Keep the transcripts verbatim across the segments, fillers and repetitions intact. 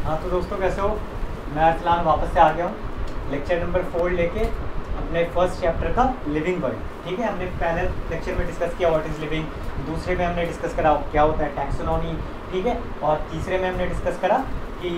हाँ तो दोस्तों कैसे हो। मैं अरसलान वापस से आ गया हूँ लेक्चर नंबर फोर लेके अपने फर्स्ट चैप्टर का लिविंग वर्ल्ड। ठीक है, हमने पहले लेक्चर में डिस्कस किया व्हाट इज़ लिविंग, दूसरे में हमने डिस्कस करा क्या होता है टैक्सोनॉमी, ठीक है, और तीसरे में हमने डिस्कस करा कि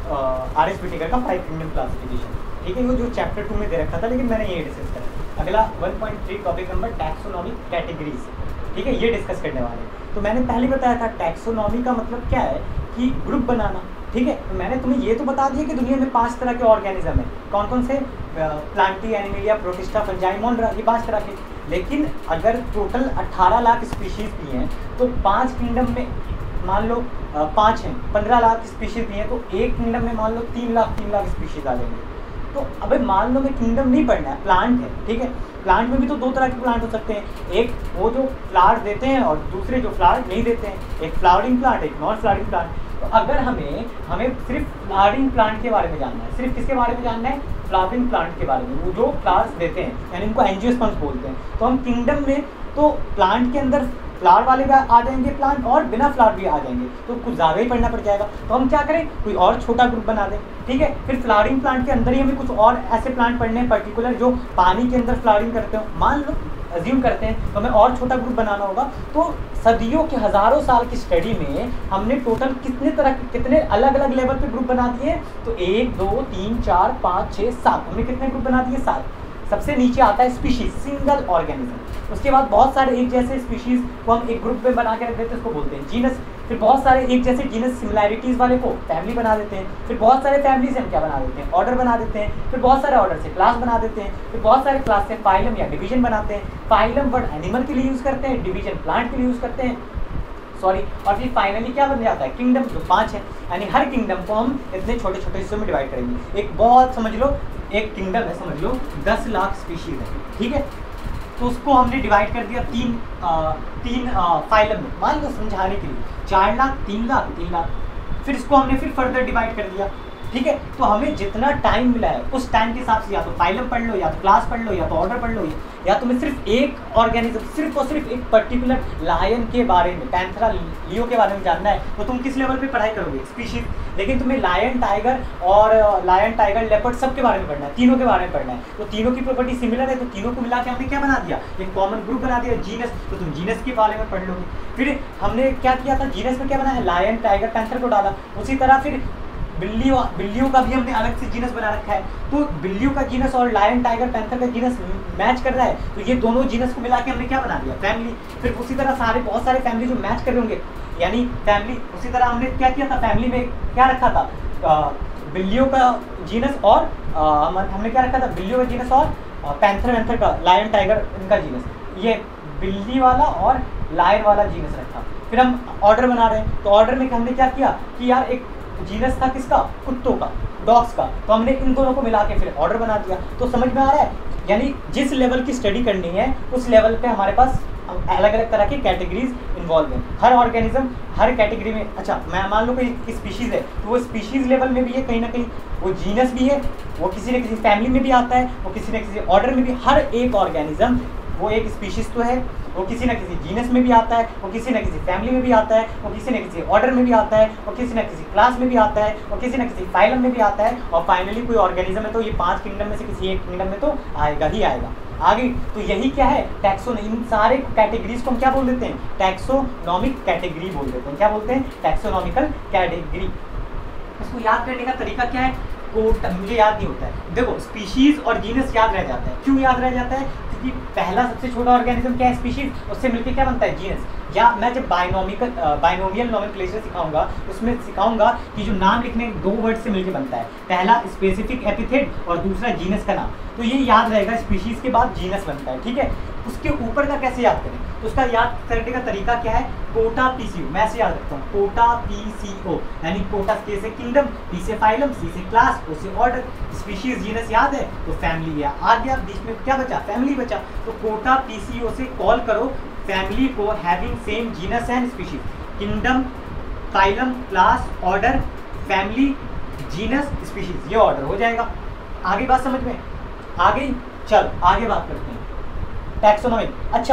आर एस व्हिटेकर का फाइव किंगडम क्लासिफिकेशन। ठीक है, वो जो चैप्टर टू में दे रखा था लेकिन मैंने ये डिस्कस करा। अगला one point three topic number taxonomic categories, ठीक है, ये डिस्कस करने वाले हैं। तो मैंने पहले बताया था टैक्सोनॉमी का मतलब क्या है कि ग्रुप बनाना। ठीक है, तो मैंने तुम्हें ये तो बता दिया कि दुनिया में पांच तरह के ऑर्गेनिज्म हैं। कौन कौन से? Plantae, Animalia, Protista, Fungi, Monera, ये पांच तरह के। लेकिन अगर टोटल अट्ठारह लाख स्पीशीज़ भी हैं तो पांच किंगडम में मान लो पाँच हैं, पंद्रह लाख स्पीशीज़ भी हैं तो एक किंगडम में मान लो तीन लाख तीन लाख स्पीशीज़ आ जाएंगे। तो अबे मान लो मैं किंगडम नहीं पढ़ना है, प्लांट है। ठीक है, प्लांट में भी तो दो तरह के प्लांट हो सकते हैं, एक वो जो फ्लावर देते हैं और दूसरे जो फ्लावर नहीं देते हैं, एक फ्लावरिंग प्लांट, एक नॉन फ्लावरिंग प्लांट। तो अगर हमें हमें सिर्फ फ्लावरिंग प्लांट के बारे में जानना है, सिर्फ किसके बारे में जानना है? फ्लावरिंग प्लांट के बारे में, वो जो फ्लावर्स देते हैं, यानी उनको एंजियोस्पर्म्स बोलते हैं। तो हम किंगडम में तो प्लांट के अंदर फ्लावर वाले भी आ जाएंगे प्लांट और बिना फ्लावर भी आ जाएंगे, तो कुछ ज़्यादा ही पढ़ना पड़ जाएगा। तो हम क्या करें, कोई और छोटा ग्रुप बना दें। ठीक है, फिर फ्लावरिंग प्लांट के अंदर ही हमें कुछ और ऐसे प्लांट पढ़ने हैं पर्टिकुलर जो पानी के अंदर फ्लावरिंग करते हो, मान लो अज्यूम करते हैं, तो हमें और छोटा ग्रुप बनाना होगा। तो सदियों के हज़ारों साल की स्टडी में हमने टोटल कितने तरह कितने अलग अलग लेवल पे ग्रुप बना दिए? तो एक दो तीन चार पाँच छः सात, हमने कितने ग्रुप बना दिए? सात। सबसे नीचे आता है स्पीशीज, सिंगल ऑर्गेनिज्म। उसके बाद बहुत सारे एक जैसे स्पीशीज को हम एक ग्रुप में बना के रख देते हैं, उसको बोलते हैं जीनस। फिर बहुत सारे एक जैसे जीनस सिमिलैरिटीज़ वाले को फैमिली बना देते हैं। फिर बहुत सारे फैमिली से हम क्या बना देते हैं? ऑर्डर बना देते हैं। फिर बहुत सारे ऑर्डर से क्लास बना देते हैं। फिर बहुत सारे क्लास से फाइलम या डिवीजन बनाते हैं। फाइलम वर्ड एनिमल के लिए यूज़ करते हैं, डिवीजन प्लांट के लिए यूज़ करते हैं, सॉरी। और फिर फाइनली क्या बन जाता है? किंगडम, जो पाँच है। यानी हर किंगडम को हम इतने छोटे छोटे हिस्सों में डिवाइड करेंगे। एक बहुत समझ लो एक किंगडम है, समझ लो दस लाख स्पीशीज है। ठीक है, तो उसको हमने डिवाइड कर दिया तीन आ, तीन फाइलम में, मान लो समझाने के लिए चार लाख तीन लाख तीन लाख। फिर इसको हमने फिर फर्दर डिवाइड कर दिया। ठीक है, तो हमें जितना टाइम मिला है उस टाइम के हिसाब से या तो फाइलम पढ़ लो, या तो क्लास पढ़ लो, या तो ऑर्डर पढ़ लो, या तुम्हें सिर्फ एक ऑर्गेनिज्म, सिर्फ और सिर्फ एक पर्टिकुलर लायन के बारे में, पैंथेरा लियो के बारे में जानना है तो तुम किस लेवल पे पढ़ाई करोगे? स्पीशीज। लेकिन तुम्हें लायन, टाइगर और लायन, टाइगर, लेपर्ड सब के बारे में पढ़ना है, तीनों के बारे में पढ़ना है। तो तीनों की प्रॉपर्टी सिमिलर है, तो तीनों को मिला के हमने क्या बना दिया? एक कॉमन ग्रुप बना दिया, जीनस। तो तुम जीनस के बारे में पढ़ लोगे। फिर हमने क्या किया था? जीनस में क्या बनाया? लायन, टाइगर, पैंथर को डाला। उसी तरह फिर बिल्ली बिल्लियों का भी हमने अलग से जीनस बना रखा है। तो बिल्लियों का जीनस और लायन, टाइगर, पैंथर का जीनस मैच कर रहा है, तो ये दोनों जीनस को मिला के हमने क्या बना दिया? फैमिली। फिर उसी तरह सारे बहुत सारे फैमिली जो मैच कर रहे होंगे, यानी फैमिली। उसी तरह हमने क्या किया था? फैमिली में क्या रखा था? आ, बिल्लियों का जीनस और आ, हमने क्या रखा था? बिल्लियों का जीनस और पैंथर वैंथर का, लायन, टाइगर, इनका जीनस, ये बिल्ली वाला और लायन वाला जीनस रखा। फिर हम ऑर्डर बना रहे हैं, तो ऑर्डर में हमने क्या किया कि यार एक जीनस था किसका? कुत्तों का, डॉग्स का, तो हमने इन दोनों को मिला के फिर ऑर्डर बना दिया। तो समझ में आ रहा है? यानी जिस लेवल की स्टडी करनी है उस लेवल पे हमारे पास अलग अलग तरह की कैटेगरीज इन्वॉल्व हैं। हर ऑर्गेनिज्म हर कैटेगरी में, अच्छा मैं मान लो कोई स्पीशीज़ है तो वो स्पीशीज़ लेवल में भी है, कहीं ना कहीं वो जीनस भी है, वो किसी न किसी फैमिली में भी आता है, वो किसी न किसी ऑर्डर में भी। हर एक ऑर्गेनिज्म वो एक स्पीशीज़ तो है, वो किसी न किसी जीनस में भी आता है, वो किसी न किसी फैमिली में भी आता है, वो किसी न किसी ऑर्डर में भी आता है, वो किसी न किसी क्लास में भी आता है, वो किसी न किसी फाइलम में भी आता है, और फाइनली कोई ऑर्गेनिज्म है तो ये पांच किंगडम में से किसी एक किंगडम में तो आएगा ही आएगा। आगे तो यही क्या है? टैक्सोन। इन सारे कैटेगरीज को हम क्या बोल देते हैं? टैक्सोनॉमिक कैटेगरी बोल देते हैं। क्या बोलते हैं? Taxonomical category. इसको याद करने का तरीका क्या है? कोट मुझे याद नहीं होता है। देखो स्पीशीज और जीनस याद रह जाता है। क्यों याद रह जाता है? क्योंकि पहला सबसे छोटा ऑर्गेनिज्म क्या है? स्पीशीज, उससे मिलकर क्या बनता है? जीनस। या मैं जब बाइनोमिकल बाइनोमियल नोमेनक्लेचर सिखाऊंगा उसमें सिखाऊंगा कि जो नाम लिखने दो वर्ड से मिलकर बनता है, पहला स्पेसिफिक एपिथेट और दूसरा जीनस का नाम। तो ये याद रहेगा, स्पीशीज के बाद जीनस बनता है। ठीक है, उसके ऊपर का कैसे याद करें? तो उसका याद करने का तरीका क्या है? कोटा पीसीओ। मैं ऐसे याद रखता हूँ, कोटा पीसीओ, यानी कोटा के से किंगडम, पी से फाइलम, सी से क्लास, ओ से ऑर्डर। स्पीशीज जीनस याद है तो फैमिली आ गया, बीच में क्या बचा? फैमिली बचा। तो कोटा पीसीओ से कॉल करो फैमिली को having same genus and species. Kingdom, phylum, class, order, family, genus, species, ये ऑर्डर हो जाएगा। आगे बात समझ में आ गई? चल आगे बात करते हैं टैक्सोनॉमी। अच्छा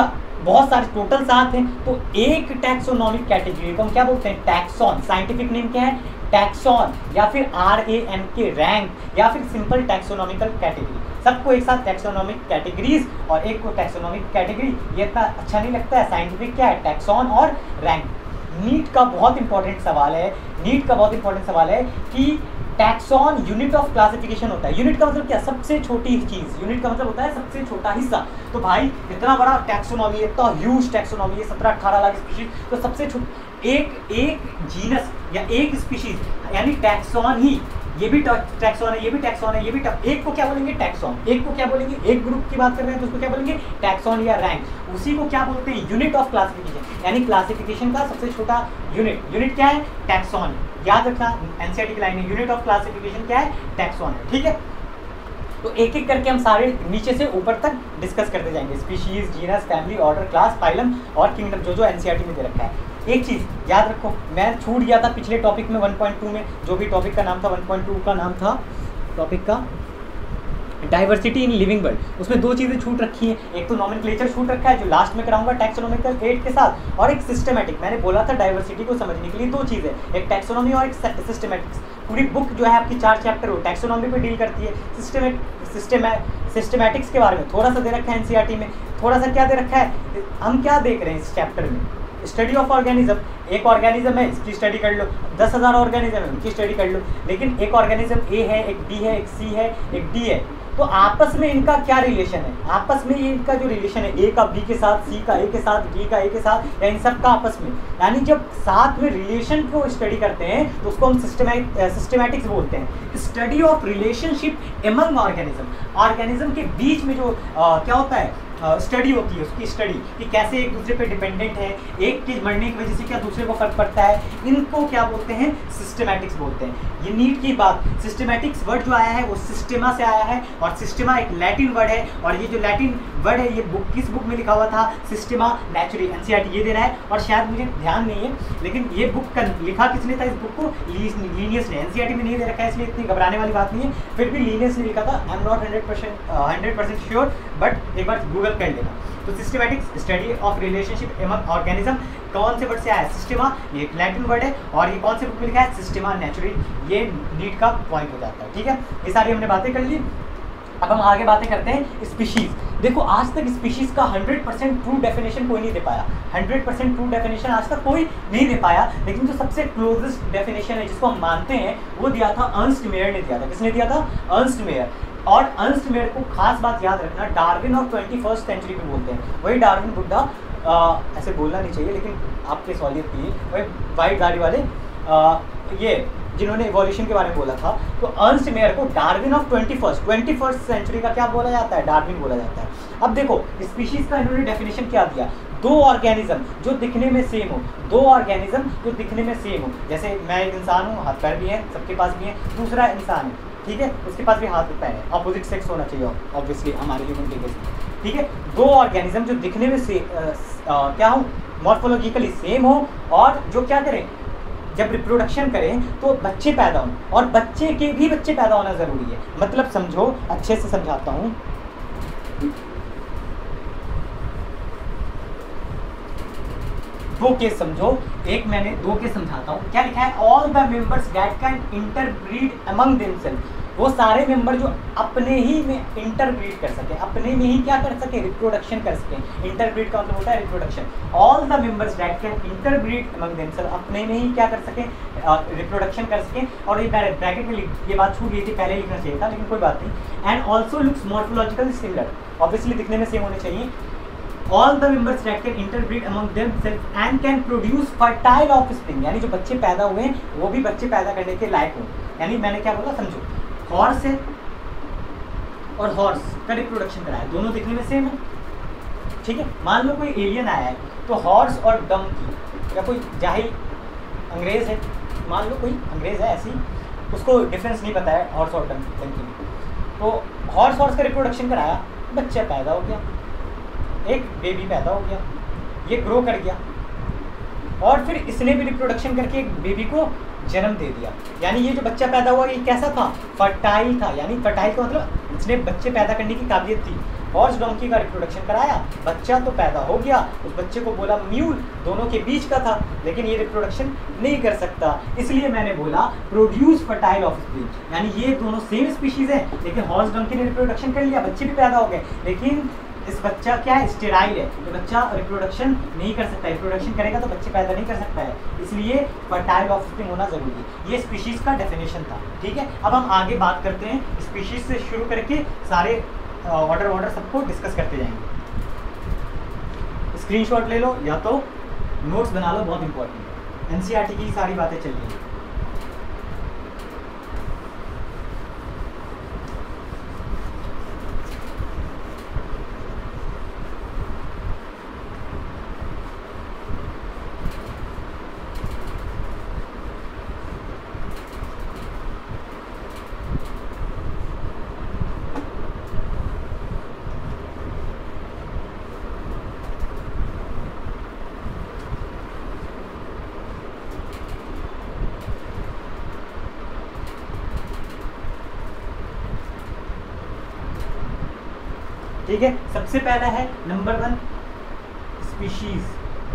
बहुत सारे टोटल सात हैं, तो एक टैक्सोनॉमिक कैटेगरी को हम क्या बोलते हैं, टैक्सॉन। साइंटिफिक नेम क्या है, टैक्सॉन, या फिर R A N K rank, या फिर सिंपल टैक्सोनॉमिकल कैटेगरी। सबको एक साथ टैक्सोनॉमिक कैटेगरीज और एक को टैक्सोनॉमिक कैटेगरी, ये इतना अच्छा नहीं लगता है। साइंटिफिक क्या है, टैक्सॉन और रैंक। नीट का बहुत इंपॉर्टेंट सवाल है, नीट का बहुत इंपॉर्टेंट सवाल है कि टैक्सॉन यूनिट ऑफ क्लासिफिकेशन होता है। यूनिट का मतलब क्या, सबसे छोटी चीज। यूनिट का मतलब होता है सबसे छोटा हिस्सा। तो भाई इतना बड़ा टैक्सोनॉमी, इतना ह्यूज टैक्सोनॉमी है, सत्रह अठारह लाख स्पीशीज, तो सबसे छोटी एक एक जीनस या एक स्पीशीज यानी टैक्सॉन ही, ये भी टैक्सॉन है, ये भी टैक्सॉन है, ये भी एक को क्या बोलेंगे, टैक्सॉन। एक को क्या बोलेंगे, एक ग्रुप की बात कर रहे हैं तो उसको क्या बोलेंगे, टैक्सॉन या रैंक। उसी को क्या बोलते हैं, यूनिट ऑफ क्लासिफिकेशन, यानी क्लासिफिकेशन का सबसे छोटा यूनिट। यूनिट क्या है, टैक्सॉन। याद रखना, एनसीईआरटी की लाइन है, यूनिट ऑफ क्लासिफिकेशन क्या है, टैक्सॉन है। ठीक है, तो एक एक करके हम सारे नीचे से ऊपर तक डिस्कस करते जाएंगे। Species, genus, family, order, class, phylum और किंगडम, जो जो एनसीईआरटी में दे रखा है। एक चीज़ याद रखो, मैं छूट गया था पिछले टॉपिक में वन पॉइंट टू में, जो भी टॉपिक का नाम था वन पॉइंट टू का नाम था टॉपिक का डाइवर्सिटी इन लिविंग वर्ल्ड, उसमें दो चीज़ें छूट रखी हैं। एक तो नॉमेनक्लेचर छूट रखा है जो लास्ट में कराऊंगा टैक्सोनॉमिकल एट के साथ, और एक सिस्टमैटिक। मैंने बोला था डाइवर्सिटी को समझने के लिए दो चीज़ें, एक टैक्सोनॉमी और एक सिस्टमैटिक्स। पूरी बुक जो है आपकी चार चैप्टर हो टैक्सोनॉमी पे डील करती है। सिस्टमेट सिस्टम सिस्टमैटिक्स के बारे में थोड़ा सा दे रखा है एनसीईआरटी में, थोड़ा सा क्या दे रखा है, हम क्या देख रहे हैं इस चैप्टर में, स्टडी ऑफ ऑर्गेनिज्म। एक ऑर्गेनिज्म है, इसकी स्टडी कर लो, दस हज़ार ऑर्गेनिज्म है, उनकी स्टडी कर लो। लेकिन एक ऑर्गेनिज्म ए है, एक बी है, एक सी है, एक डी है, तो आपस में इनका क्या रिलेशन है, आपस में ये इनका जो रिलेशन है, ए का बी के साथ, सी का ए के साथ, डी का ए के साथ, या इन सब का आपस में, यानी जब साथ में रिलेशन को स्टडी करते हैं तो उसको हम सिस्टमैटिक्स बोलते हैं। Study of relationship among organism, organism के बीच में जो आ, क्या होता है, स्टडी uh, होती है, उसकी स्टडी कि कैसे एक दूसरे पे डिपेंडेंट है, एक के मरने की वजह से क्या दूसरे को फर्क पड़ता है, इनको क्या बोलते हैं, सिस्टमैटिक्स बोलते हैं। ये नीट की बात, सिस्टमैटिक्स वर्ड जो आया है वो सिस्टेमा से आया है, और सिस्टेमा एक लैटिन वर्ड है, और ये जो लैटिन वर्ड है ये बुक किस बुक में लिखा हुआ था, सिस्टेमा नेचुरी, एनसीईआरटी ये दे रहा है। और शायद मुझे ध्यान नहीं है, लेकिन ये बुक का लिखा किसने था, इस बुक को लीनियस ने, एनसीईआरटी में नहीं दे रखा है इसलिए इतनी घबराने वाली बात नहीं है, फिर भी लीनियस ने लिखा था। I am not hundred percent hundred percent sure, but एक बार गूगल कर लेना। तो systematics study of relationship among organism कौन से वर्ड से आया है, सिस्टेमा, ये एक लैटिन वर्ड है, और ये कौन से बुक में लिखा है, सिस्टेमा नेचुरी, ये नीट का पॉइंट हो जाता है। ठीक है, ये सारी हमने बातें कर ली। अब हम आगे बातें करते हैं स्पीशीज। देखो आज तक स्पीशीज का हंड्रेड परसेंट ट्रू डेफिनेशन कोई नहीं दे पाया, हंड्रेड परसेंट ट्रू डेफिनेशन आज तक कोई नहीं दे पाया, लेकिन जो सबसे क्लोजेस्ट डेफिनेशन है जिसको हम मानते हैं वो दिया था अर्नस्ट मेयर ने दिया था। किसने दिया था, अर्नस्ट मेयर। और अर्नस्ट मेयर को खास बात याद रखना, Darwin of twenty first century को बोलते हैं। वही डार्विन बुड्ढा, ऐसे बोलना नहीं चाहिए लेकिन आपके सॉलियत के लिए, वही वाइट गाड़ी वाले आ, ये जिन्होंने इवोल्यूशन के बारे में बोला था। तो अर्नस्ट मेयर को Darwin of twenty first twenty first century का क्या बोला जाता है, डार्विन बोला जाता है। अब देखो स्पीशीज का इन्होंने डेफिनेशन क्या दिया, दो ऑर्गेनिज्म जो दिखने में सेम हो, दो ऑर्गेनिज्म जो दिखने में सेम हो। जैसे मैं एक इंसान हूँ, हाथ पैर भी हैं, सबके पास भी हैं, दूसरा इंसान है, ठीक है, उसके पास भी हाथ पैर है, अपोजिट सेक्स होना चाहिए ऑब्वियसली हमारे ह्यूमन के केस में। ठीक है, दो ऑर्गेनिज्म जो दिखने में से आ, आ, क्या हो, मॉर्फोलॉजिकली सेम हो, और जो क्या करें, जब रिप्रोडक्शन करें तो बच्चे पैदा हों, और बच्चे के भी बच्चे पैदा होना ज़रूरी है। मतलब समझो, अच्छे से समझाता हूँ। दो केस समझो, एक मैंने दो केस समझाता हूँ। क्या लिखा है, all the members that can interbreed among themselves, वो सारे मेंबर जो अपने ही में इंटरब्रीड कर सके, अपने में ही क्या कर सके, रिप्रोडक्शन कर सके। इंटरब्रीड का मतलब होता है reproduction. All the members that can interbreed among themselves, अपने में ही क्या कर सके, रिप्रोडक्शन कर सके। और ये ब्रैकेट में ये बात छूट गई थी, पहले लिखना चाहिए था, लेकिन कोई बात नहीं। And also looks morphologically similar, obviously दिखने में सेम होने चाहिए। All the members that can interbreed among themselves and can produce fertile offspring, यानी जो बच्चे पैदा हुए हैं वो भी बच्चे पैदा करने के लायक हो। यानी मैंने क्या बोला समझो, हॉर्स है और हॉर्स का रिप्रोडक्शन कराया, दोनों दिखने में सेम है, ठीक है। मान लो कोई एलियन आया है तो हॉर्स और डंकी, या कोई जाहिल अंग्रेज है, मान लो कोई अंग्रेज है ऐसी, उसको डिफरेंस नहीं पता है हॉर्स और डंकी में, तो हॉर्स हॉर्स का रिप्रोडक्शन कराया, बच्चा पैदा हो गया, एक बेबी पैदा हो गया, ये ग्रो कर गया, और फिर इसने भी रिप्रोडक्शन करके एक बेबी को जन्म दे दिया। यानी ये जो बच्चा पैदा हुआ ये कैसा था, फर्टाइल था। यानी फर्टाइल का मतलब इसने बच्चे पैदा करने की काबिलियत थी। हॉर्स डोंकी का रिप्रोडक्शन कराया, बच्चा तो पैदा हो गया, उस बच्चे को बोला म्यूल, दोनों के बीच का था, लेकिन ये रिप्रोडक्शन नहीं कर सकता, इसलिए मैंने बोला प्रोड्यूस फर्टाइल ऑफस्प्रिंग, यानी ये दोनों सेम स्पीशीज हैं, लेकिन हॉर्स डोंकी ने रिप्रोडक्शन कर लिया, बच्चे भी पैदा हो गए, लेकिन इस बच्चा क्या है, स्टेराइल है, तो बच्चा रिप्रोडक्शन नहीं कर सकता, रिप्रोडक्शन करेगा तो बच्चे पैदा नहीं कर सकता है, इसलिए फर्टाइल ऑफस्प्रिंग होना जरूरी है। ये स्पीशीज का डेफिनेशन था, ठीक है। अब हम आगे बात करते हैं, स्पीशीज से शुरू करके सारे ऑर्डर ऑर्डर सबको डिस्कस करते जाएंगे। स्क्रीनशॉट ले लो या तो नोट्स बना लो, बहुत इंपॉर्टेंट है, एनसीईआरटी की सारी बातें चल रही हैं। ठीक है, सबसे पहला है नंबर वन स्पीशीज।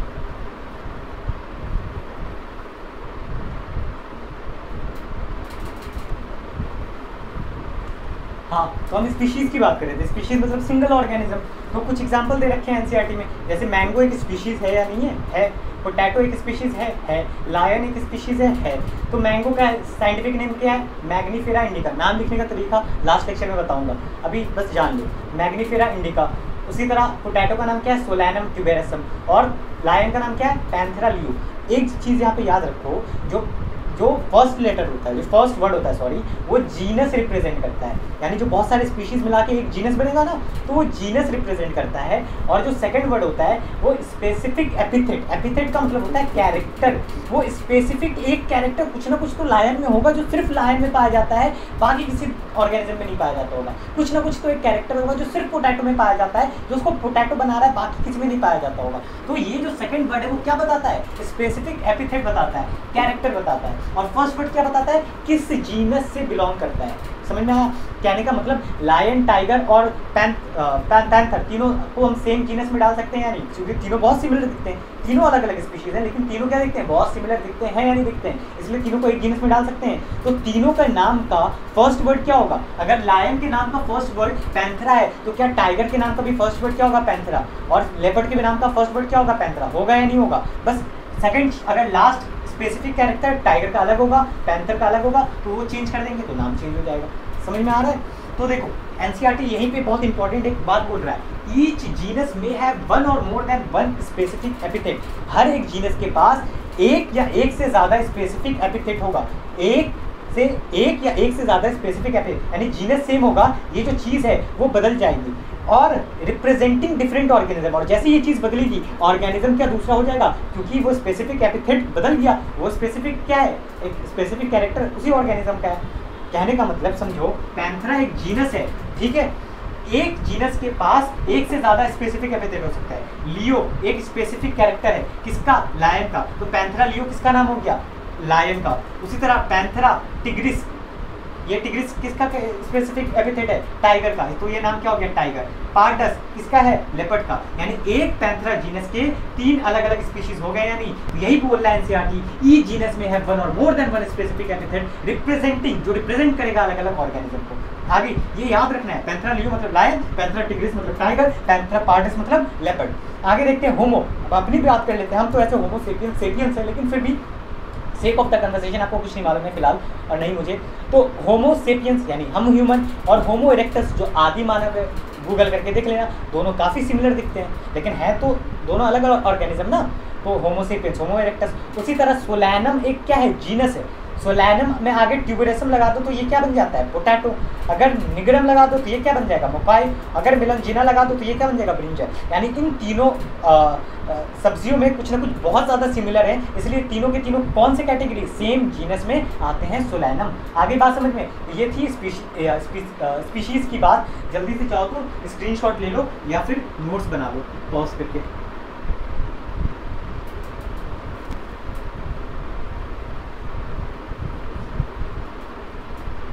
हाँ, तो हम स्पीशीज की बात करें थे, स्पीशीज मतलब सिंगल ऑर्गेनिज्म, तो कुछ एग्जांपल दे रखे हैं एनसीईआरटी में, जैसे मैंगो एक स्पीशीज है या नहीं है, है, पोटैटो एक स्पीशीज है, है, लायन एक स्पीशीज है, है। तो मैंगो का साइंटिफिक नेम क्या है, मैग्नीफेरा इंडिका, नाम लिखने का तरीका लास्ट लेक्चर में बताऊंगा, अभी बस जान लो, मैग्नीफेरा इंडिका। उसी तरह पोटैटो का नाम क्या है, सोलैनम ट्यूबेरसम, और लायन का नाम क्या है, पैंथेरा लियो। एक चीज़ यहाँ पे याद रखो, जो जो फर्स्ट लेटर होता है, जो फर्स्ट वर्ड होता है सॉरी, वो जीनस रिप्रेजेंट करता है, यानी जो बहुत सारे स्पीशीज मिला के एक जीनस बनेगा ना, तो वो जीनस रिप्रेजेंट करता है। और जो सेकंड वर्ड होता है वो स्पेसिफिक एपिथेट, एपिथेट का मतलब होता है कैरेक्टर, वो स्पेसिफिक एक कैरेक्टर कुछ ना कुछ तो लायन में होगा जो सिर्फ लायन में पाया जाता है, बाकी किसी ऑर्गेनिज्म में नहीं पाया जाता होगा। कुछ ना कुछ तो एक कैरेक्टर होगा जो सिर्फ पोटैटो में पाया जाता है, जो उसको पोटैटो बना रहा है, बाकी किसी में नहीं पाया जाता होगा। तो ये जो सेकंड वर्ड है वो क्या बताता है, स्पेसिफिक एपिथेट बताता है, कैरेक्टर बताता है। और फर्स्ट वर्ड क्या बताता है, किस जीनस से बिलोंग करता है। समझ में आया कहने का मतलब, लायन, टाइगर और पैंथर तीनों को हम सेम जीनस में डाल सकते हैं या नहीं, क्योंकि तीनों बहुत सिमिलर दिखते हैं, तीनों अलग अलग स्पीशीज हैं, लेकिन तीनों क्या दिखते हैं, बहुत सिमिलर दिखते हैं या नहीं दिखते हैं, इसलिए तीनों को एक जीनस में डाल सकते हैं। तो तीनों का नाम का फर्स्ट वर्ड क्या होगा, अगर लायन के नाम का फर्स्ट वर्ड पैंथेरा है, तो क्या टाइगर के नाम का भी फर्स्ट वर्ड क्या होगा, पैंथेरा, और लेपर्ड के नाम का फर्स्ट वर्ड क्या होगा, पैंथेरा, होगा या नहीं होगा। बस सेकंड, अगर लास्ट स्पेसिफिक कैरेक्टर टाइगर का अलग होगा, पैंथर का अलग होगा, तो वो चेंज कर देंगे तो नाम चेंज हो जाएगा। समझ में आ रहा है। तो देखो एनसीईआरटी यहीं पे बहुत इंपॉर्टेंट एक बात बोल रहा है, ईच जीनस में हैव वन और more than one specific epithet, हर एक जीनस के पास एक या एक से ज़्यादा स्पेसिफिक एपिथेट होगा, एक से एक या एक से ज़्यादा स्पेसिफिक एपिथेट, यानी जीनस सेम होगा, ये जो चीज़ है वो बदल जाएगी, और रिप्रेजेंटिंग डिफरेंट ऑर्गेनिज्म, और जैसे ये चीज़ बदलेगी ऑर्गेनिज्म क्या दूसरा हो जाएगा, क्योंकि वो स्पेसिफिक एपिथेट बदल गया, वो स्पेसिफिक क्या है, एक स्पेसिफिक कैरेक्टर उसी ऑर्गेनिज्म का है। कहने का मतलब समझो, पैंथेरा एक जीनस है, ठीक है, एक जीनस के पास एक से ज़्यादा स्पेसिफिक एपिथेट हो सकता है। लियो एक स्पेसिफिक कैरेक्टर है, किसका, लायन का, तो पैंथेरा लियो किसका नाम हो गया, लायन का। उसी तरह पैंथेरा टिग्रिस, ये टिग्रिस किसका स्पेसिफिक एपिथेट है, टाइगर का, तो ये नाम क्या हो गया, टाइगर। पार्डस किसका है, लेपर्ड का, यानी एक पैंथेरा जीनस के तीन अलग अलग स्पीशीज हो गए या नहीं। तो यही बोल रहा है एनसीईआरटी, ई जीनस में है वन और more than one specific epithet representing, जो रिप्रेजेंट करेगा अलग अलग ऑर्गेनिज्म को। आगे ये याद रखना है, पैंथेरा लियो मतलब लायन, पैंथेरा टिग्रिस मतलब टाइगर, पैंथेरा पार्डस मतलब लेपर्ड। आगे देखते हैं होमो, अब अपनी बात कर लेते हैं हम, तो ऐसे होमो सेपियंस सेपियंस है, लेकिन फिर भी सेक ऑफ द कन्वर्सेशन आपको कुछ नहीं मालूम है फिलहाल, और नहीं मुझे, तो होमो सेपियंस यानी हम ह्यूमन, और होमो इरेक्टस जो आदि मानव है, गूगल करके देख लेना, दोनों काफ़ी सिमिलर दिखते हैं, लेकिन है तो दोनों अलग अलग ऑर्गेनिज्म ना, तो होमो सेपियंस, होमो इरेक्टस। उसी तरह सोलैनम एक क्या है, जीनस है, सोलैनम में आगे ट्यूबरसम लगा दो तो ये क्या बन जाता है, पोटैटो, अगर निग्रम लगा दो तो ये क्या बन जाएगा, मकाई, अगर मेलनजीना लगा दो तो ये क्या बन जाएगा, ब्रिंजल। यानी इन तीनों आ, आ, सब्जियों में कुछ ना कुछ बहुत ज़्यादा सिमिलर है, इसलिए तीनों के तीनों कौन से कैटेगरी, सेम जीनस में आते हैं, सोलैनम। आगे बात समझ में, ये थी स्पीशीज़ की बात। जल्दी से चाहो तो स्क्रीनशॉट ले लो या फिर नोट्स बना लो पॉज करके।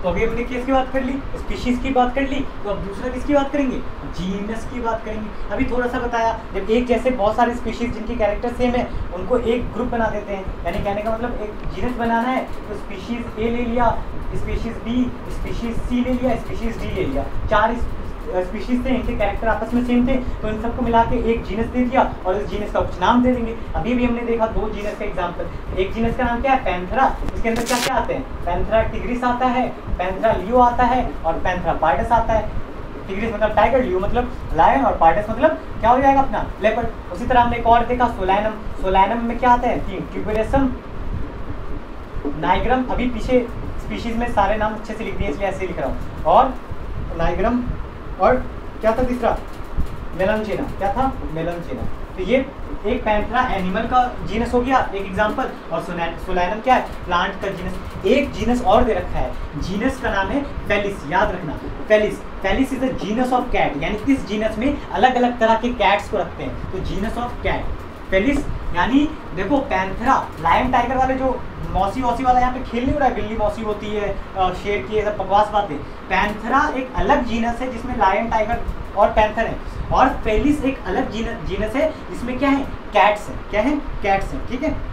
तो अभी हमने किसकी बात कर ली, स्पीशीज की बात कर ली, तो अब दूसरा किसकी बात करेंगे, जीनस की बात करेंगे। अभी थोड़ा सा बताया, जब एक जैसे बहुत सारे स्पीशीज जिनकी कैरेक्टर सेम है उनको एक ग्रुप बना देते हैं, यानी कहने का मतलब एक जीनस बनाना है तो स्पीशीज ए ले लिया, स्पीशीज बी, स्पीशीज सी ले लिया, स्पीशीज डी ले लिया, चार स्पीशीज थे, इनके कैरेक्टर आपस में सेम थे, तो इन सबको मिला के एक जीनस दे दिया और इस जीनस का कुछ नाम दे देंगे। अभी भी हमने देखा दो जीनस का एग्जांपल, एक जीनस का नाम क्या है, पैंथेरा, इसके अंदर क्या क्या आते हैं, पैंथेरा टिग्रिस आता है, पैंथेरा लियो आता है और पैंथेरा पार्डस आता है। टिग्रिस मतलब टाइगर, लियो मतलब लायन और पार्डस मतलब क्या हो जाएगा अपना लेपर्ड। उसी तरह हमने एक और देखा सोलैनम, सोलैनम में क्या आता है, तीन, ट्यूबेरसम, नाइग्रम, अभी पीछे स्पीशीज में सारे नाम अच्छे से लिख दिए इसलिए ऐसे लिख रहा हूँ, और नाइग्रम और क्या था तीसरा, मेलनचेना, क्या था, मेलनचेना। तो ये एक पैंथेरा एनिमल का जीनस हो गया एक एग्जांपल, और सोलैनम क्या है, प्लांट का जीनस। एक जीनस और दे रखा है, जीनस का नाम है फेलिस, याद रखना, Felis, Felis is the genus of cat, यानी इस जीनस में अलग अलग तरह के कैट्स को रखते हैं, तो जीनस ऑफ कैट फेलिस। यानी देखो पैंथेरा, लायन टाइगर वाले जो मौसी वौसी वाला यहाँ पे खेल नहीं हो रहा है, बिल्ली मौसी होती है, शेर की, ये सब बकवास बातें। पैंथेरा एक अलग जीनस है जिसमें लायन टाइगर और पैंथर है, और फेलिस एक अलग जीनस जीनस है जिसमें क्या है, कैट्स है, क्या है, कैट्स है, ठीक है।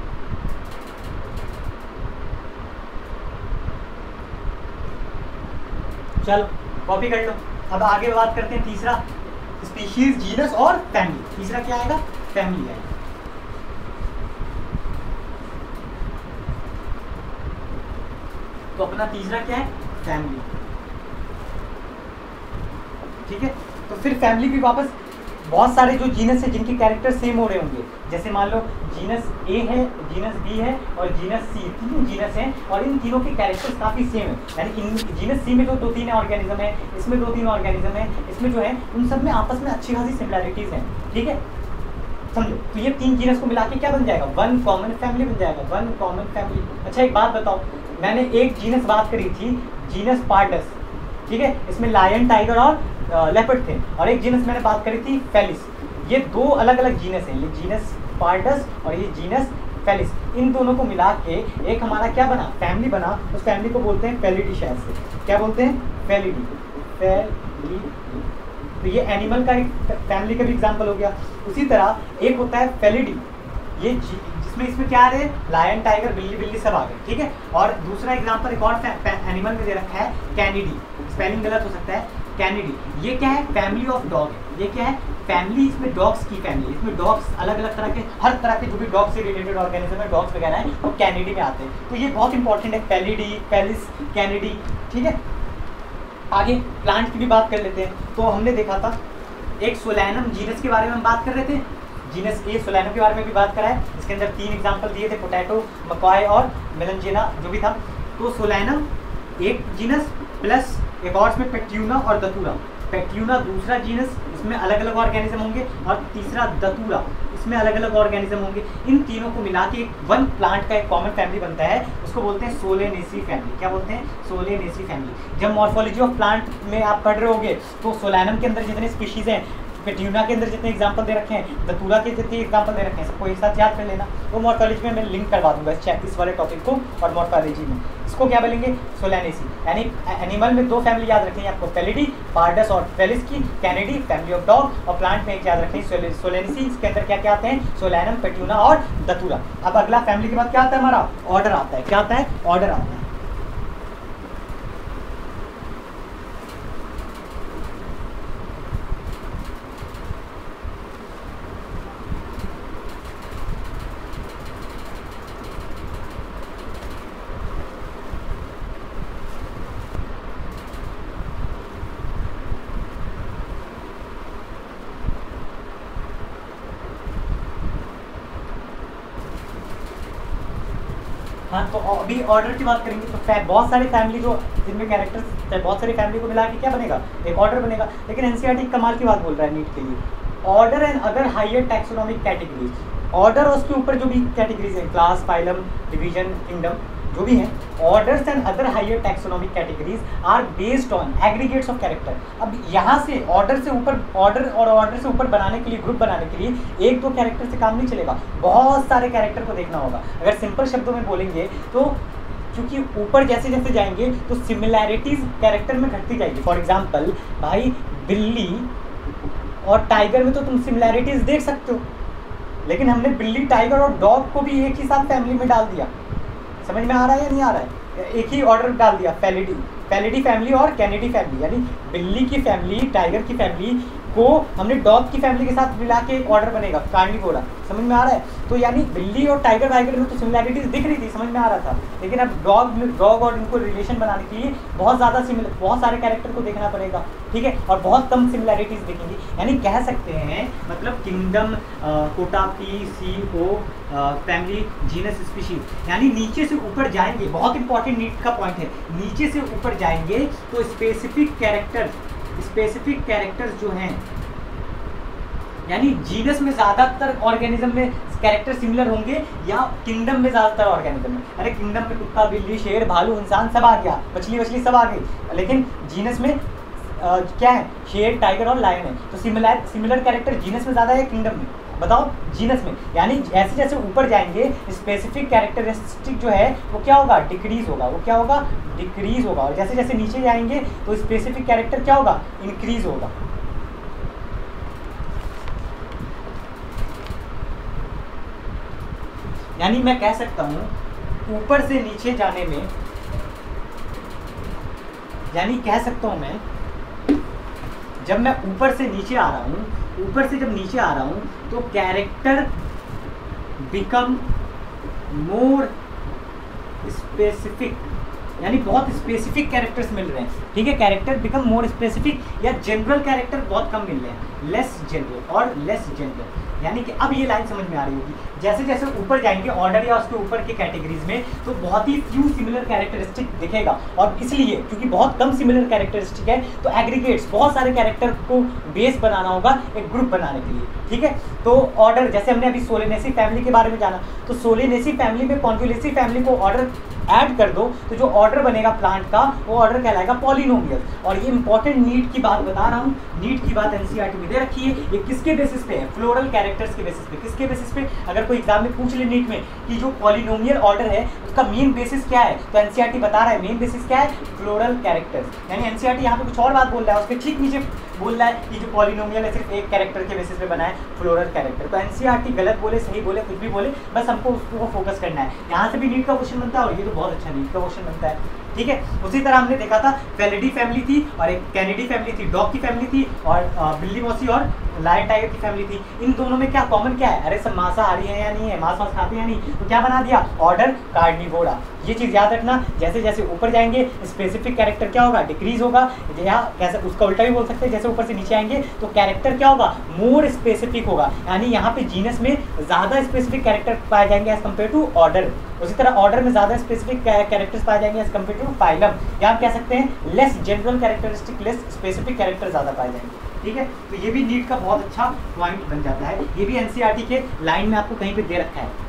चलो कॉपी कर लो। अब आगे बात करते हैं तीसरा, स्पीशीज, जीनस और फैमिली। तीसरा क्या आएगा, फैमिली आएगा। तो अपना तीसरा क्या है, फैमिली, ठीक है। तो फिर फैमिली भी वापस बहुत सारे जो जीनस है जिनके कैरेक्टर सेम हो रहे होंगे, जैसे मान लो जीनस ए है, जीनस बी है और जीनस सी, तीन जीनस हैं और इन तीनों के कैरेक्टर्स काफ़ी सेम है, यानी इन जीनस सी में जो दो तीन ऑर्गेनिज्म है, इसमें दो तीन ऑर्गेनिज्म है, इसमें जो है उन सब में आपस में अच्छी खासी सिमिलैरिटीज़ हैं, ठीक है, समझो। तो ये तीन जीनस को मिला के क्या बन जाएगा, वन कॉमन फैमिली बन जाएगा, वन कॉमन फैमिली। अच्छा एक बात बताओ, मैंने एक जीनस बात करी थी, जीनस पार्डस, ठीक है, इसमें लायन टाइगर और लेपर्ड थे, और एक जीनस मैंने बात करी थी फेलिस। ये दो अलग अलग जीनस हैं, ये जीनस पार्डस और ये जीनस फेलिस, इन दोनों को मिला के एक हमारा क्या बना, फैमिली बना। उस फैमिली को बोलते हैं फेलिडी, शायद से क्या बोलते हैं, फेलिडी, फेलिडी। तो ये एनिमल का एक फैमिली का भी एग्जाम्पल हो गया। उसी तरह एक होता है फेलिडी, ये जिसमें इसमें क्या आ रहे हैं, लायन टाइगर बिल्ली बिल्ली सब आ गए, ठीक है। और दूसरा एग्जांपल एक और एनिमल में दे रखा है, कैनिडी, स्पेलिंग गलत हो सकता है, कैनिडी। ये क्या है, फैमिली ऑफ डॉग है, ये क्या है, फैमिली, इसमें डॉग्स की फैमिली, इसमें डॉग्स अलग अलग तरह के, हर तरह के जो भी डॉग से रिलेटेड ऑर्गेनिज्म है, डॉग्स वगैरह है, वो कैनिडी में आते हैं। तो ये बहुत इंपॉर्टेंट है, फेलिडी, फेलिस, कैनिडी, ठीक है। आगे प्लांट की भी बात कर लेते हैं। तो हमने देखा था एक सोलैनम जीनस के बारे में हम बात कर रहे थे, जीनस ए सोलैनम के बारे में भी बात करा है। इसके अंदर तीन एग्जांपल दिए थे, पोटैटो, मकॉय और मेलनचेना जो भी था। तो सोलैनम एक जीनस प्लस एक और इसमें पेट्यूना और दतूरा। पेट्यूना दूसरा जीनस, इसमें अलग अलग ऑर्गेनिज्म होंगे, और तीसरा दतूरा, इसमें अलग अलग ऑर्गेनिज्म होंगे। इन तीनों को मिला के एक वन प्लांट का एक कॉमन फैमिली बनता है, उसको बोलते हैं सोलेनेसी फैमिली। क्या बोलते हैं, सोलेनेसी फैमिली। जब मॉर्फोलॉजी ऑफ प्लांट में आप पढ़ रहे होगे तो सोलैनम के अंदर जितने स्पीशीज हैं, पेट्यूना के अंदर जितने एग्जांपल दे रखे हैं, दतूरा के जितने एग्जांपल दे रखे हैं, सबको एक साथ याद कर लेना। वो मॉर्फोलॉजी में मैं लिंक करवा दूंगा इस इस वाले टॉपिक को, और मॉर्फोलॉजी में इसको क्या बोलेंगे, सोलेनेसी। यानी एनिमल में दो फैमिली याद रखेंगे आपको, फेलिडी, पार्डस और फेलिस की, कैनिडी फैमिली ऑफ डॉग, और प्लांट में एक याद रखेंगे सोलेनेसी। इसके अंदर क्या क्या आते हैं, सोलैनम, पेट्यूना और दतूरा। अब अगला फैमिली के बाद क्या आता है, हमारा ऑर्डर आता है। क्या आता है, ऑर्डर आता है। हाँ, तो अभी ऑर्डर की बात करेंगे तो बहुत सारी फैमिली जो जिनमें कैरेक्टर्स, बहुत सारी फैमिली को मिला के क्या बनेगा, एक ऑर्डर बनेगा। लेकिन एनसीईआरटी कमाल की बात बोल रहा है नीट के लिए, order and other higher taxonomic categories. Order और उसके ऊपर जो भी कैटेगरीज हैं, क्लास, फाइलम, डिवीजन, किंगडम, जो भी हैं, orders and other higher taxonomic categories are based on aggregates of character. अब यहाँ से ऑर्डर से ऊपर, ऑर्डर और ऑर्डर से ऊपर बनाने के लिए, ग्रुप बनाने के लिए एक दो कैरेक्टर से काम नहीं चलेगा, बहुत सारे कैरेक्टर को देखना होगा। अगर सिंपल शब्दों में बोलेंगे तो क्योंकि ऊपर जैसे जैसे जाएंगे तो सिमिलैरिटीज कैरेक्टर में घटती जाएगी। फॉर एग्जांपल भाई बिल्ली और टाइगर में तो तुम सिमिलैरिटीज देख सकते हो, लेकिन हमने बिल्ली टाइगर और डॉग को भी एक ही साथ फैमिली में डाल दिया। समझ में आ रहा है या नहीं आ रहा है? एक ही ऑर्डर डाल दिया, फेलिडी फेलिडी फैमिली और कैनिडी फैमिली, यानी बिल्ली की फैमिली टाइगर की फैमिली को हमने डॉग की फैमिली के साथ मिला के एक ऑर्डर बनेगा कार्निवोरा। समझ में आ रहा है? तो यानी बिल्ली और टाइगर वाइगर में तो सिमिलैरिटीज दिख रही थी, समझ में आ रहा था, लेकिन अब डॉग डॉग और इनको रिलेशन बनाने के लिए बहुत ज़्यादा सिमिलर बहुत सारे कैरेक्टर को देखना पड़ेगा, ठीक है, और बहुत कम सिमिलैरिटीज दिखेंगी। यानी कह सकते हैं मतलब kingdom, Kota, P C O, family, genus, species, यानी नीचे से ऊपर जाएंगे, बहुत इंपॉर्टेंट नीट का पॉइंट है, नीचे से ऊपर जाएंगे तो स्पेसिफिक कैरेक्टर स्पेसिफिक कैरेक्टर्स जो हैं, यानी जीनस में ज़्यादातर ऑर्गेनिज्म में कैरेक्टर सिमिलर होंगे या किंगडम में ज़्यादातर ऑर्गेनिज्म में। अरे किंगडम में कुत्ता, बिल्ली, शेर, भालू, इंसान सब आ गया, मछली वछली सब आ गई, लेकिन जीनस में आ, क्या है, शेर, टाइगर और लायन है। तो सिमिलर सिमिलर कैरेक्टर जीनस में ज़्यादा है किंगडम में? बताओ, जीनस में। यानी जैसे जैसे ऊपर जाएंगे स्पेसिफिक कैरेक्टरिस्टिक जो है वो क्या होगा, डिक्रीज होगा, वो क्या होगा, डिक्रीज होगा, और जैसे जैसे नीचे जाएंगे तो स्पेसिफिक कैरेक्टर क्या होगा, इंक्रीज होगा। यानी मैं कह सकता हूं ऊपर से नीचे जाने में, यानी कह सकता हूं मैं जब मैं ऊपर से नीचे आ रहा हूं ऊपर से जब नीचे आ रहा हूं तो कैरेक्टर बिकम मोर स्पेसिफिक, यानी बहुत स्पेसिफिक कैरेक्टर्स मिल रहे हैं, ठीक है, कैरेक्टर बिकम मोर स्पेसिफिक, या जनरल कैरेक्टर बहुत कम मिल रहे हैं, लेस जनरल और लेस जनरल। यानी कि अब ये लाइन समझ में आ रही होगी, जैसे जैसे ऊपर जाएंगे ऑर्डर या उसके ऊपर के कैटेगरीज में तो बहुत ही फ्यू सिमिलर कैरेक्टरिस्टिक दिखेगा, और इसलिए क्योंकि बहुत कम सिमिलर कैरेक्टरिस्टिक है तो एग्रीगेट्स बहुत सारे कैरेक्टर को बेस बनाना होगा एक ग्रुप बनाने के लिए, ठीक है। तो ऑर्डर, जैसे हमने अभी सोलेनेसी फैमिली के बारे में जाना, तो सोलेनेसी फैमिली में कॉन्वोल्यूसी फैमिली को ऑर्डर ऐड कर दो तो जो ऑर्डर बनेगा प्लांट का वो ऑर्डर कहलाएगा पॉलिनोमियल। और ये इंपॉर्टेंट नीट की बात बता रहा हूँ, नीट की बात एनसीईआरटी में दे रखी है, ये किसके बेसिस पे है, फ्लोरल कैरेक्टर्स के बेसिस पे। किसके बेसिस पे? अगर कोई एग्जाम में पूछ ले नीट में कि जो पॉलिनोमियल ऑर्डर है उसका मेन बेसिस क्या है, तो एनसीईआरटी बता रहा है मेन बेसिस क्या है, फ्लोरल कैरेक्टर्स। यानी एनसीईआरटी यहाँ पे कुछ और बात बोल रहा है, उसके ठीक नीचे बोल रहा है कि जो पॉलिनोमियल है सिर्फ एक कैरेक्टर के बेसिस पे बना है, फ्लोरल कैरेक्टर। तो एनसीईआरटी गलत बोले सही बोले कुछ भी बोले, बस हमको उसको फोकस करना है। यहाँ से भी नीट का क्वेश्चन बनता है और ये तो बहुत अच्छा नीट का क्वेश्चन बनता है, ठीक है। उसी तरह हमने देखा था फेलिडी फैमिली थी और एक कैनिडी फैमिली थी, डॉग की फैमिली थी, और बिल्ली मौसी और लायन टाइगर की फैमिली थी। इन दोनों में क्या कॉमन क्या है, अरे सब मांसाहारी है या नहीं है, मांस वास खाते हैं या नहीं, तो क्या बना दिया, ऑर्डर कार्निवोरा। ये चीज़ याद रखना, जैसे जैसे ऊपर जाएंगे स्पेसिफिक कैरेक्टर क्या होगा, डिक्रीज होगा, या कैसे उसका उल्टा भी बोल सकते हैं, जैसे ऊपर से नीचे आएंगे तो कैरेक्टर क्या होगा, मोर स्पेसिफिक होगा। यानी यहाँ पे जीनस में ज़्यादा स्पेसिफिक कैरेक्टर पाए जाएंगे एज कम्पेयर टू ऑर्डर, उसी तरह ऑर्डर में ज़्यादा स्पेसिफिक कैरेक्टर्स पाए जाएंगे एज कम्पेयर टू फाइलम, या आप कह सकते हैं less general characteristic, less specific character ज़्यादा पाए जाएंगे, ठीक है। तो ये भी नीट का बहुत अच्छा पॉइंट बन जाता है, ये भी एनसीईआरटी के लाइन में आपको कहीं पे दे रखा है।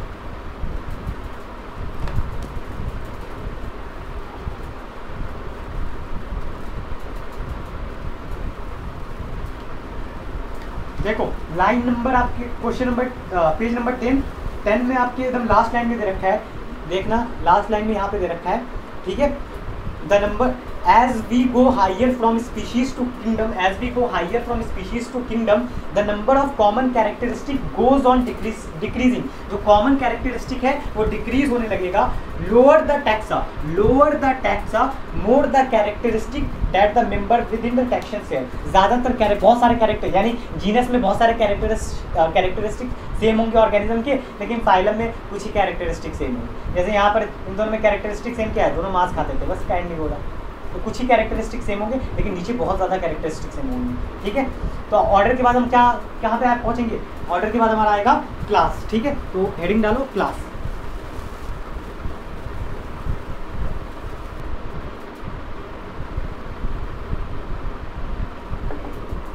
देखो लाइन नंबर आपके question number page number ten ten में आपके एकदम लास्ट लाइन में दे रखा है, देखना लास्ट लाइन में यहाँ पे दे रखा है, ठीक है। The number as we go higher from species to kingdom as we go higher from species to kingdom the number of common characteristic goes on decrease decreasing। जो common characteristic है वो decrease होने लगेगा। lower the taxa lower the taxa more the characteristic that the member within the taxon share। ज़्यादातर character, बहुत सारे character, यानी genus में बहुत सारे कैरेक्टरिस्टिक सेम होंगे ऑर्गेनिज्म के, लेकिन फाइलम में कुछ ही कैरेक्टरिस्टिक सेम होंगे। जैसे यहाँ पर इन दोनों में कैरेक्टरिस्टिक सेम क्या है, दोनों मांस खाते थे, बस कार्निवोरा, तो कुछ ही कैरेक्टरिस्टिक सेम होंगे, लेकिन नीचे बहुत ज़्यादा कैरेक्टरिस्टिक सेम होंगे, ठीक है। तो ऑर्डर के बाद हम क्या कहाँ पे आप पहुँचेंगे, ऑर्डर के बाद हमारा आएगा क्लास, ठीक है। तो हेडिंग डालो क्लास।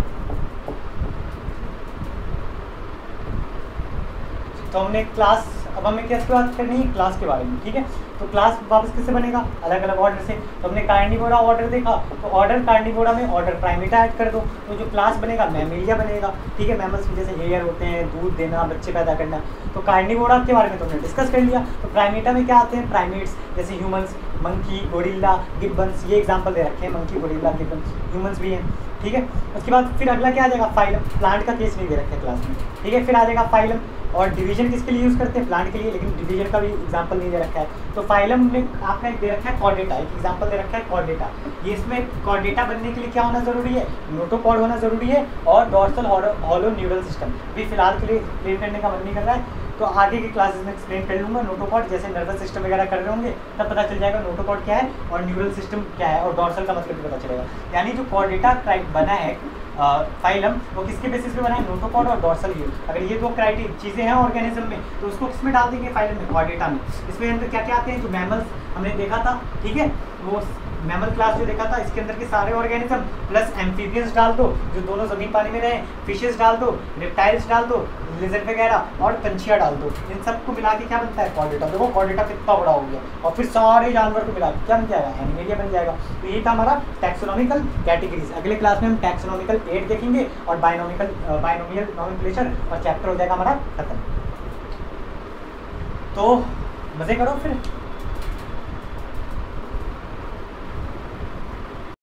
तो हमने क्लास अब हमें किसकी बात करनी है, क्लास के बारे में, ठीक है। तो क्लास वापस किससे बनेगा, अलग अलग ऑर्डर से। तो हमने कार्निवोरा ऑर्डर देखा, तो ऑर्डर कार्निवोरा में ऑर्डर प्राइमेटा ऐड कर दो, तो जो क्लास बनेगा मैमेलिया बनेगा, ठीक है। मैमल्स में जैसे हेयर होते हैं, दूध देना, बच्चे पैदा करना। तो कार्निवोरा के बारे में तुमने डिस्कस कर लिया। तो प्राइमेटा में क्या आते हैं, प्राइमेट्स जैसे ह्यूमंस, मंकी, गोरिल्ला, गिब्बन्स, ये एग्जाम्पल दे रखे हैं, मंकी, गोरिल्ला, गिब्बन्स, ह्यूमंस भी हैं, ठीक है। उसके बाद फिर अगला क्या आ जाएगा, फाइलम। प्लांट का केस नहीं दे रखा है क्लास में, ठीक है। फिर आ जाएगा फाइलम। और डिवीजन किसके लिए यूज़ करते हैं, प्लांट के लिए, लेकिन डिवीजन का भी एग्जांपल नहीं दे रखा है। तो फाइलम में आपने दे रखा है कॉर्डेटा, एक एग्जांपल दे रखा है कॉर्डेटा। ये इसमें कॉर्डेटा बनने के लिए क्या होना जरूरी है, नोटोपॉड होना जरूरी है और डॉर्सल हॉलो न्यूरल सिस्टम। भी फिलहाल के लिए एक्सप्लेन करने का मन नहीं कर रहा है, तो आगे की क्लासेस में एक्सप्लेन कर लूँगा। नोटोपॉड जैसे नर्वस सिस्टम वगैरह कर रहे होंगे तब पता चल जाएगा नोटोपॉड क्या है और न्यूरल सिस्टम क्या है और डॉर्सल का मतलब भी पता चलेगा। यानी जो कॉर्डेटा बना है फाइलम, वो किसके बेसिस पे बना है, नोटोपॉड और डॉर्सल व्यू। अगर ये दो क्राइटेरिया चीज़ें हैं ऑर्गेनिज्म में, तो उसको किसमें डाल देंगे, फाइलम में, कॉर्डेटा में। इसमें अंदर क्या क्या आते हैं, जो मैमल्स हमने देखा था, ठीक है, वो मैमल क्लास जो देखा था, इसके अंदर के सारे ऑर्गेनिज्म प्लस एम्फीबियंस डाल दो जो दोनों जमीन पानी में रहे, फिशेस डाल दो, रेप्टाइल्स डाल दो, लिजर्ड वगैरह और पंछियाँ डाल दो। इन सबको मिला के क्या बनता है, कॉर्डेटा। देखो कॉर्डेटा कितना बड़ा हो गया, और फिर सारे जानवर को मिला के क्या बन जाएगा, एनिमेलिया बन जाएगा। तो ये था हमारा टैक्सोनॉमिकल कैटेगरीज। अगले क्लास में हम टैक्सोनॉमिकल एड देखेंगे और बायनोमिकल बायनोमियल नॉमेनक्लेचर, और चैप्टर हो जाएगा हमारा खत्म। तो मज़े करो फिर।